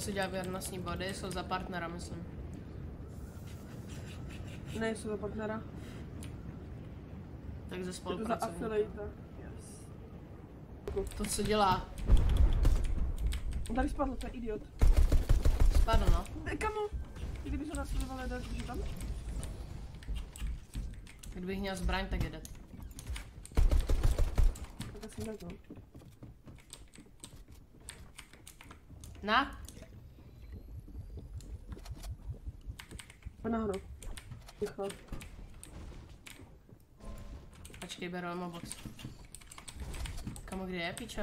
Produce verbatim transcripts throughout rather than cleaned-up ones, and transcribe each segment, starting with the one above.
co dělá věrnostní body, jsou za partnera, myslím. Ne, jsou za partnera. Tak ze Je to za spolupracovníka. affiliate. Yes. To, co dělá. On tady spadl, to je idiot. Spadl, no. Ne, kamo! Kdyby se následovali další, že tam? Kdybych měl zbraň, tak jede. Tak asi ne to. Na? Pojď nahoru. Ticho. Počkej, beru ammo box. Kamo, kde je, pičo?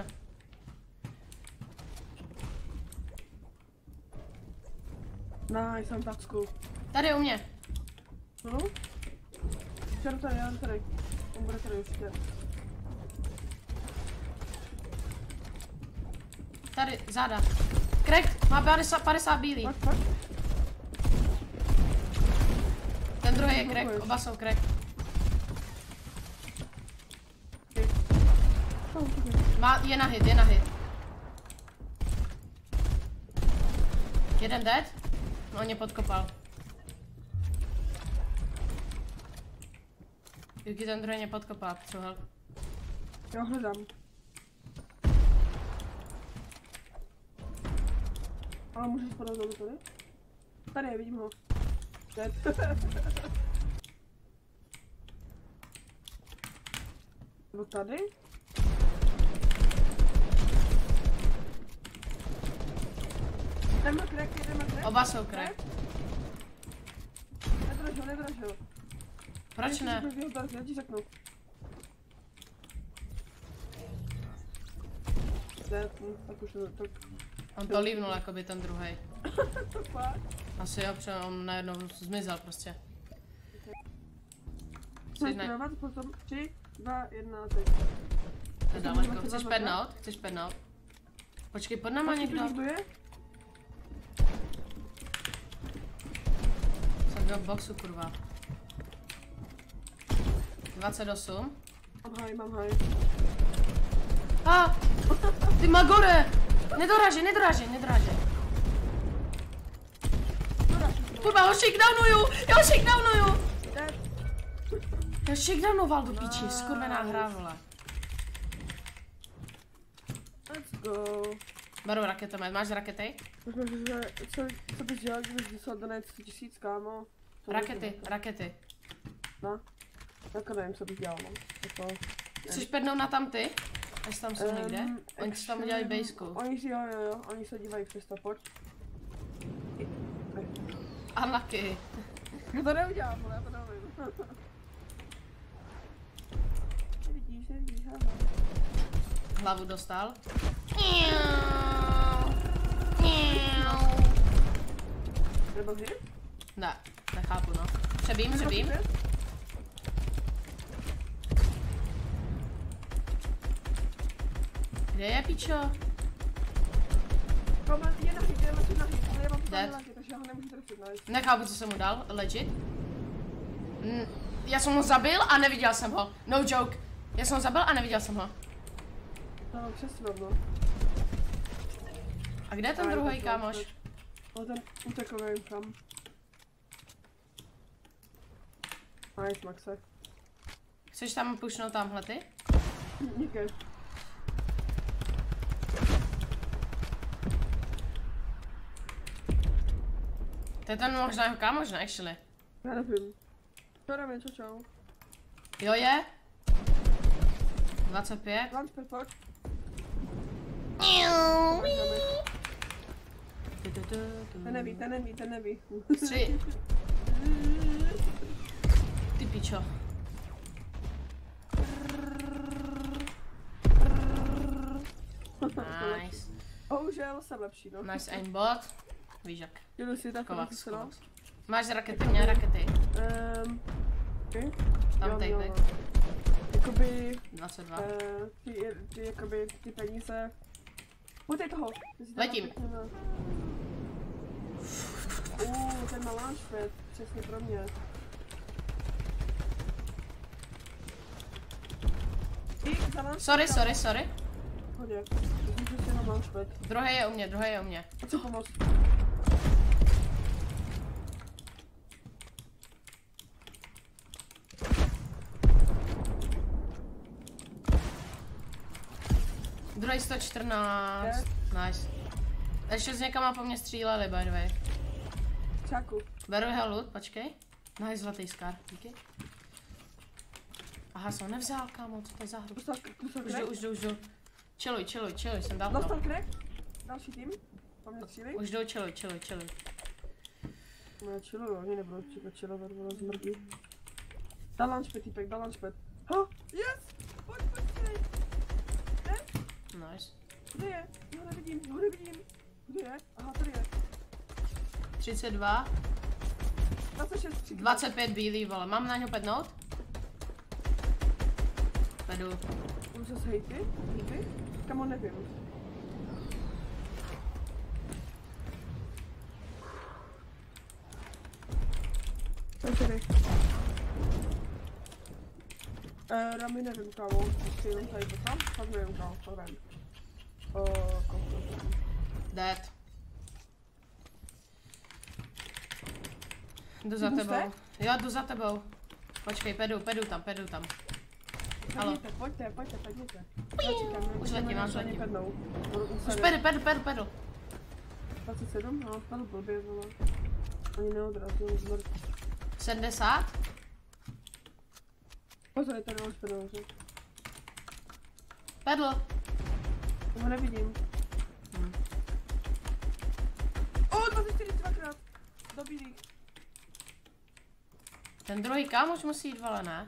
Nice, jsem tacku. Tady u mě. No? Čer tady, já tady. On bude tady určitě. Tady, záda. Crack, má padesát, padesát bílý. Pojď, pojď. Ten druhý je crack, oba jsou crack. Má, je na hit, je na hit. Jeden dead? No, on mě podkopal. Juky, ten druhý mě podkopal, co help. Já hledám. Ale můžeš spadat dolů tady? Tady je, vidím ho. Dead. Nebo tady? Ten má crack, jeden má crack. Oba jsou crack. Nedražil, nedražil. Proč ne? Já ti řeknu. Dead, tak už to tak. On to lívnul jakoby ten druhý. To fakt? Asi jo, protože on najednou zmizel prostě. Chceš dávat potom tři, dva, jedna, teď. To je daleko. Chceš pednout? Chceš pednout? Počkej, pod náma někdo. Kdo je? Jsem byl v boxu, kurva. dvacet osm. Mám haj, mám haj. A! Ah, ty magore! Nedoražej, nedoražej, nedoražej. Kurva, ho shakedownuju! Já ho shakedownuju! Já ho shakedownoval do píči, skurvená hra, vole. Let's go. Beru raketomet, máš rakety? Co, co bys dělal, kdybys dostal do sto tisíc, kámo? Rakety, rakety. No. Jako nevím, co bych dělal, no. Jako... Chceš pednout na tam ty? Až tam jsou někde? Um, Oni si tam udělají bejsku. Oni si, jo, jo, jo, oni se dívají přes to, pojď. Unlucky. Já to neudělám, ale já to nevím. Nevidíš, nevidíš, aha. Hlavu dostal. Nebyl hit? Ne, nechápu, no. Přebím, přebím. Kde je, pičo? Kamo, je na hit, je na hit, na hit, ale já mám Dead. to takže já ho nemůžu trefit, nice. Nechápu, co jsem mu dal, legit. Mm, já jsem ho zabil a neviděl jsem ho. No joke. Já jsem ho zabil a neviděl jsem ho. No, přesně, no. A kde je ten druhý kámoš? Ale ten utekl, nevím kam. Nice, Maxe. Chceš tam pušnout tamhle ty? Díky. To je ten možná jeho kámoš, ne, actually. Já nevím. Čau, jdeme, čau, čau. Jo je? dvacet pět. dvacet pět, pojď. Ten neví, ten neví, ten neví. Tři. Ty pičo. Nice. Bohužel jsem lepší, no. Nice aimbot. Víš jak. Jdu si tak Kovax, no. kovax. Máš rakety, měl rakety. Um, okay. Tam Jo, tej, jo, tej. no. Jakoby, dvacet dva. uh, ty, ty, jakoby, ty peníze. Pojď toho. Letím. Uuu, ten má launchpad, přesně pro mě. Ty, za launchpad. Sorry, sorry, sorry. Hodě. Můžu si jenom launchpad. Druhý je u mě, druhý je u mě. Chci pomoct. Druhý sto čtrnáct. Nice. Ještě z někama po mně stříleli, by the way. Čáku. Beru jeho loot, počkej. Nice, zlatý skar, díky. Aha, jsem ho nevzal, kámo, co to je za hru? Dostal, dostal Už crack. jdu, už jdu, už jdu. Chilluj, chilluj, chilluj, jsem dal Dostal to. crack. Další tým. Po mně cíli. Už jdu, chilluj, chilluj, chilluj. No já chilluju, oni nebudou čekat chillovat, ono zmrdí. Dal launchpad, týpek, dal launchpad. Ha, yes! Pojď, pojď, pojď. Ne? Nice. Kde je? Já ho nevidím, já ho nevidím. Kde je? Aha, tady je. třicet dva. dvacet šest, tři. dvacet pět bílý, vole. Mám na něho pednout? Pedu. Už zase hejty? Hejty? Kamo, nevím. Pojď tady. Eh, Rami nevím, kámo. Prostě jenom tady to tam. Fakt nevím, kámo, to nevím. Uh, Dead. Jdu za Jdu tebou. jste? Jo, jdu za tebou. Počkej, pedu, pedu tam, pedu tam. Halo. Pojďte, pojďte, pojďte, pojďte. Já čekám, Už letím, už letím. Pednou. Už pedu, pedu, pedu, pedu. dvacet sedm, no, spadl blbě, vole. Ani neodrazil, zmrt. sedmdesát. Pozor, je tady už pedouře. Pedl. Já ho nevidím. Hm. O, dvacet čtyři dvakrát. Do bílých. Ten druhý kámoš musí jít, vole, ne?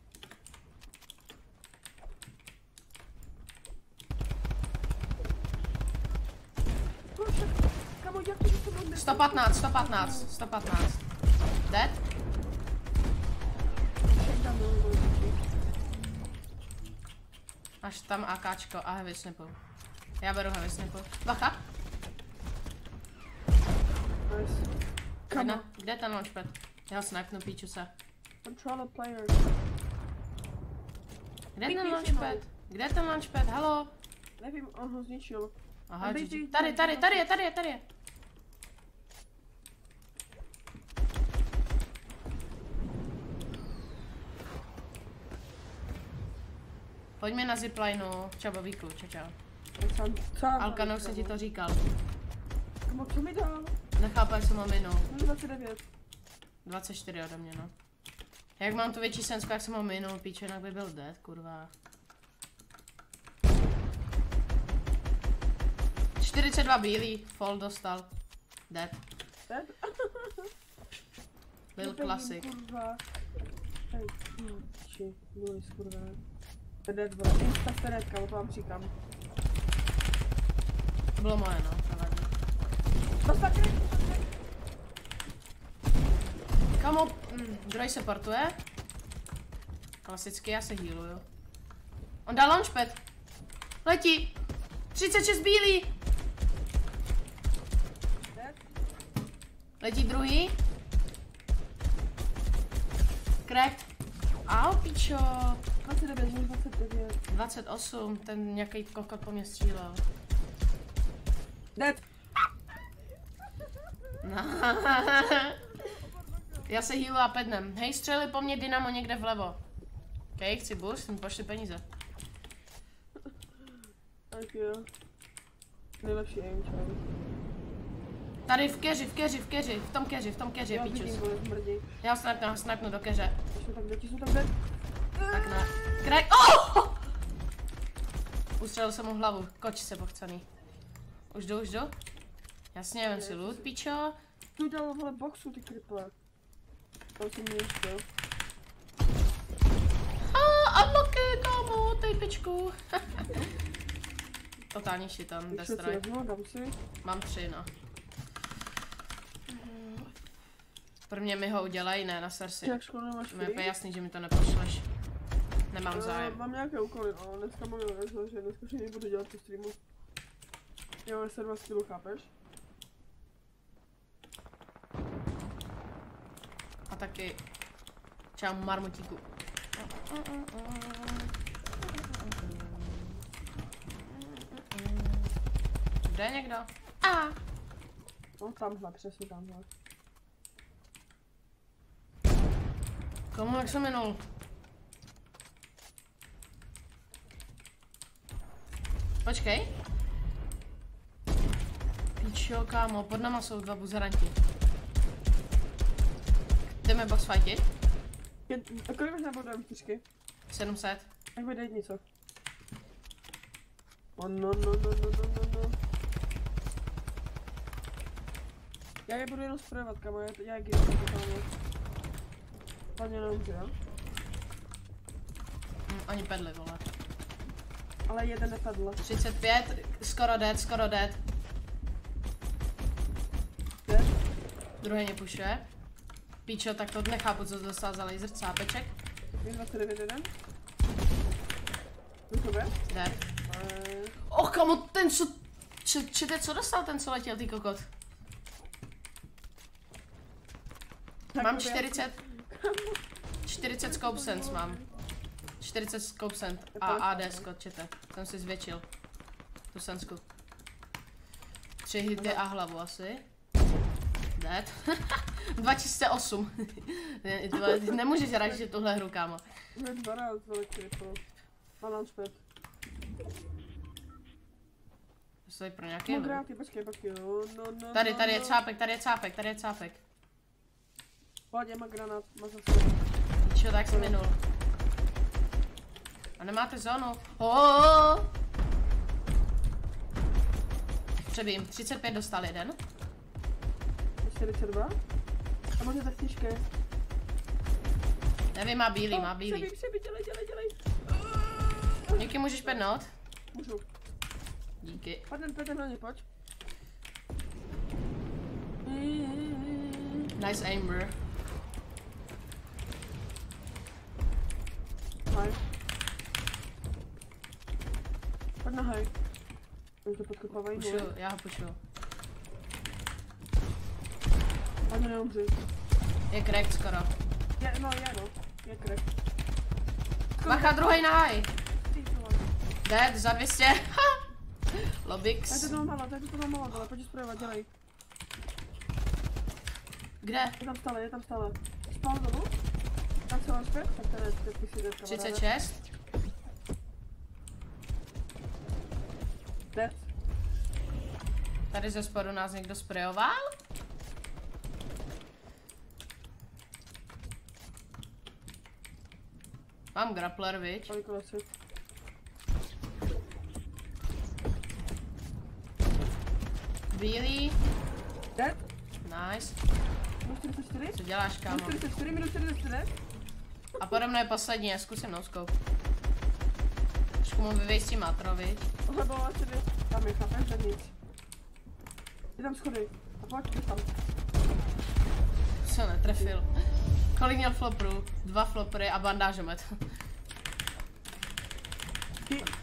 Bože, kamo, jak to, že to bylo sto patnáct, sto patnáct, sto patnáct. Dead? Shakedown, no, no, no. Až tam AKčko a heavy snipu. Já beru heavy snipu. Bacha. Nice. Jedna. Kamo, Kde je ten launchpad? Já ho snipnu, píču se. controller player. Kde je Pěkný ten launchpad? symbol. Kde je ten launchpad? Halo? Nevím, on ho zničil. Aha, A dej G G. ty- Tady, tady, tady je, tady je, tady je. Pojďme na ziplineu. Čau, Bobíku, čau, čau. Sám, sám. Alkano, jsem ti to říkal. Kamo, co mi dal? Nechápal jsem ho minu. dvacet devět. dvacet čtyři ode mě, no. Jak mám tu větší sensku, jak jsem ho minul, píče, jinak by byl dead, kurva. čtyřicet dva bílý, fall dostal. Dead. Dead? Byl Nevím, klasik. Kurva. Hej, hm, či, Luis, kurva. Dead, vole. Insta stared, kamo, to vám říkám. To bylo moje, no, nevadí. Dostal crack, dostal crack. Kamo, mm, druhý se portuje. Klasicky, já se healuju. On dal launchpad. Letí. třicet šest bílý. Dead. Letí druhý. Cracked. Au, pičo. dvacet devět, dvacet devět. dvacet osm, ten nějaký kokot po mě střílel. Dead. Já se healu a pednem. Hej, střeli po mně dynamo někde vlevo. OK, chci boost, mi pošli peníze. Tak jo. Nejlepší aim, čau. Tady v keři, v keři, v keři, v tom keři, v tom keři, Já píčus. vidím, vole, zmrdí. Já ho snipnu, ho snipnu do keře. Jsou tam děti, jsou tam dead. Tak ne. Kraj. Oh! Ustřelil jsem mu hlavu. Koč se pochcený. Už jdu, už jdu. Jasně, vem si loot, pičo. Tu dal, vole, boxu, ty kriple. To jsem nejistil. Ah, unlucky, kámo, tej pičku. Totálně šitan, destroy. Dám si. Mám tři, no. Prvně mi ho udělej, ne na sersi. Jak škoda nemáš Mi je free? jasný, že mi to nepošleš. Nemám Eh, zájem. Mám nějaké úkoly, no, dneska mám něco, že dneska už nebudu dělat po streamu. Já mám sedm stylu, chápeš? A taky. Čau, marmotíku. Kde je někdo? A. No tamhle, přesně tamhle. Komu, jak jsem minul? Počkej. Píčo, kámo, pod náma jsou dva buzeranti. Jdeme box fightit? A kolik máš nábodem čtyřky? sedm set. Tak bude něco. Oh, no, no, no, no, no, no, no. Já je budu jenom sprayovat, kamo, já, já je gildu totálně. Hlavně nemůže, jo? Hm, ani pedli, vole. Ale jeden nepadl. třicet pět, skoro dead, skoro dead. Dead? Druhý mě pušuje. Píčo, tak to nechápu, co dostal za laser cápeček. Je dvacet devět jeden. Tu tebe? Dead. Eee... Och, kamo, ten co... Č, čete, co dostal ten, co letěl, ty kokot? Mám čtyřicet... čtyřicet scope sense mám. čtyřicet scope sense a A D skot, čete. Jsem si zvětšil. Tu sensku. Tři hity a hlavu asi. Dead. dva tisíce osm. Nemůžeš radit tuhle hru, kámo. Hned dvanáct velký, to. A launchpad. To je pro nějaký No hru. gráty, počkej, počkej, no, no, no. Tady, tady je no. cápek, tady je cápek, tady je cápek. Pojď, má granát, má zase. Čo, tak jsem minul. A nemáte zónu. Oh! Přebím, třicet pět dostal jeden. čtyřicet dva. A možná tak těžké. Nevím, má bílý, má bílý. Přebí, přebí, dělej, dělej, dělej. Díky, můžeš pednout? Můžu. Díky. Pojď, pojď na ně, pojď. Nice aim, bro. Hej. Pojď na hej. Oni to podkopávají, Pušu, já ho pušu. Ani neumři. Je crack skoro. Je, no, je, no. Je crack. Bacha, druhý na high. Dead za dvě stě. Lobix. Tady to mám malo, tady to mám malo, ale pojď sprayovat, dělej. Kde? Je tam stále, je tam stále. Spal dolů? Tam se vám zpět? Tak tady, teď si jdete, třicet šest. Dead. Tady ze spodu nás někdo sprayoval? Mám grappler, viď? Kolik asi? Bílý. Dead? Nice. Minus čtyřicet čtyři? Co děláš, kámo? Minus čtyřicet čtyři, minus čtyřicet čtyři. A pode mnou je poslední, zkusím no-scope. Trošku mu vyvěstí matro, viď? Tohle bylo asi dvě. Tam je, chápeš, že nic. Je tam schody. A pojď, jdi tam. Se netrefil. Kolik měl floprů? Dva flopry a bandážomet. Ty,